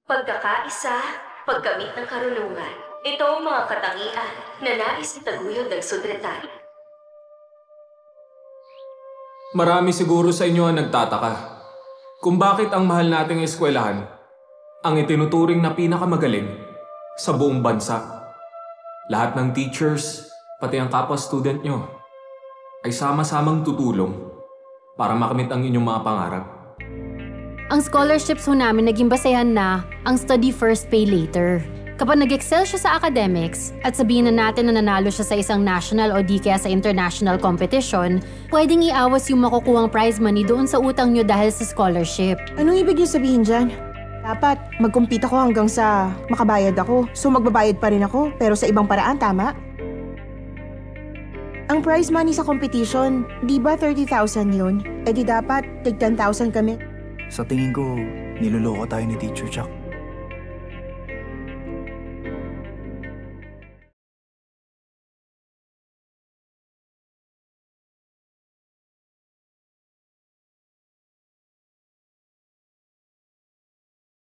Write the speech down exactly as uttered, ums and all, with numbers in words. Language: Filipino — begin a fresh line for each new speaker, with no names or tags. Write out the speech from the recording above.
Pagkakaisa, pagkamit ng karunungan. Ito ang mga katangian na nais itaguyod ng sundretary.
Marami siguro sa inyo ang nagtataka kung bakit ang mahal nating eskwelahan ang itinuturing na pinakamagaling sa buong bansa. Lahat ng teachers, pati ang kapwa-student nyo, ay sama-samang tutulong para makamit ang inyong mga pangarap.
Ang scholarships ho namin naging basehan na ang study first, pay later. Kapag nag-excel siya sa academics at sabihin na natin na nanalo siya sa isang national o di kaya sa international competition, pwedeng iawas yung makukuhang prize money doon sa utang nyo dahil sa scholarship.
Anong ibig niyo sabihin dyan? Dapat mag-compete ako hanggang sa makabayad ako. So magbabayad pa rin ako, pero sa ibang paraan, tama? Ang prize money sa competition, di ba thirty thousand yun? E di dapat tig ten thousand kami.
Sa tingin ko, niloloko tayo ni Teacher Chuck.